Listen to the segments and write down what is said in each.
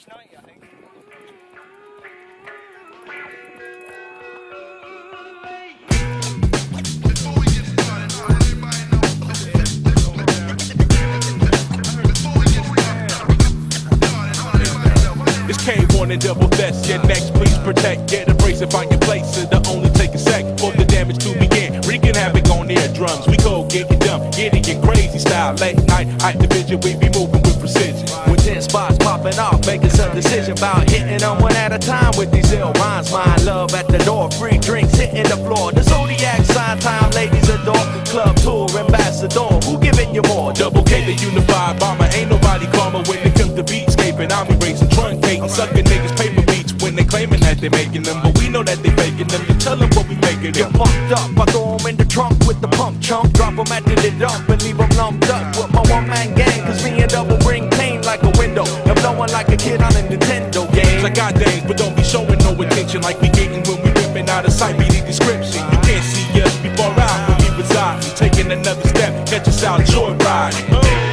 690, I think. It's K1 and double vest. Get next, please protect. Get a brace and find your place. It'll only take a sec for the damage to begin. Wreaking havoc on their drums. We go getting dumb, getting crazy style. Late night, high division, we be moving with precision. With 10 spots popping off, making some decision about hitting them one at a time with these ill rhymes. My love at the door, free drinks hitting the floor. The zodiac sign time, ladies adore. Club tour ambassador, who giving you more? Double K, the unified bomber. Ain't nobody calmer when it comes to beatscaping. I'm erasing, truncating, sucking niggas paper beats when they claiming that they making them, but we know that they faking them. You tell them what we making them. Get fucked up, I throw them in the trunk with the pump chunk. Drop them after the dump and leave them lumped up with my one-man gang. Cause me and double bring pain like a window. I'm blowing like a kid on a Nintendo game. Like God dang, but don't be showing no attention like we getting when we ripping out of sight. Be the description. You can't see us before out when we reside. We taking another step, catch us out joyriding.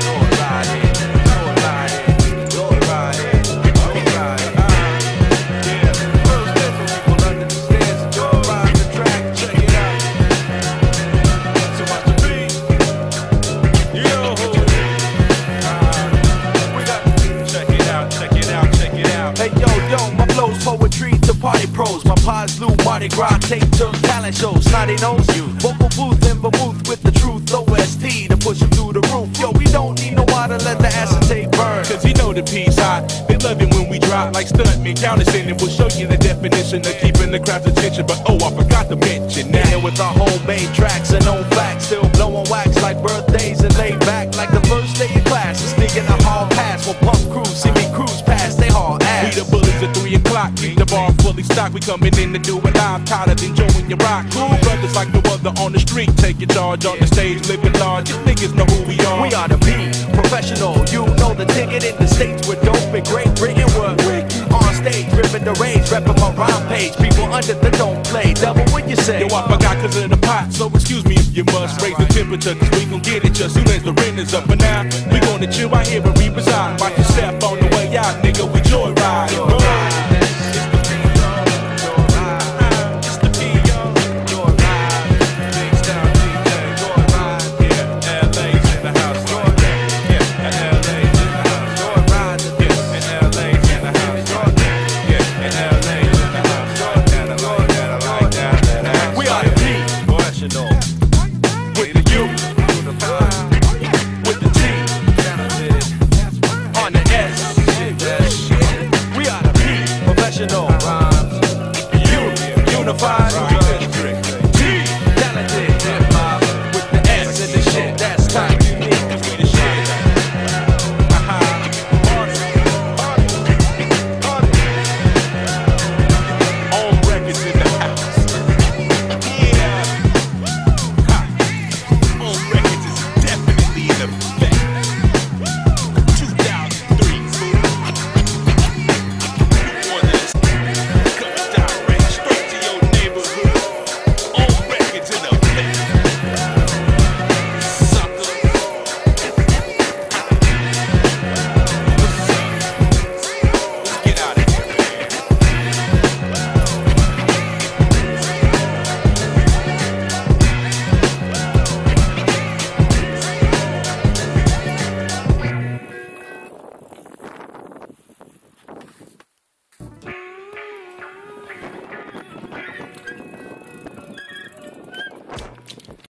Poetry to party pros, my pies blue Mardi Gras tape to talent shows. Snotty nose, vocal booth and vermouth with the truth. OST to push 'em through the roof. Yo, we don't need no water, let the acetate burn. Cause you know the P's hot. They love it when we drop like stuntmen. Counterstanding will show you the definition of keeping the crowd's attention. But oh, I forgot to mention that. And with our homemade tracks and no facts, still blowing wax like birthdays and laid back like the first day of class. Just thinking a hall pass will pump crews, see me cruise past, they haul ass. We the bullies at 3 o'clock. Keep the bar fully stocked. We coming in to do it live. Tired of enjoying your rock. Cool brothers like no other on the street. Taking charge on the stage, living large. You niggas know who we are. We are the beat, professional. You know the ticket in the States. We're dope in Great Britain. We're on stage, ripping the rage, repping my rhyme page. People under the don't play. Double what you say. Yo, I forgot cause of the pot. So excuse me if you must raise the temperature. Cause we gon' get it just soon as the rent is up. But now, we gonna chill right here where we reside. Watch your step on the way out, nigga. We joyride.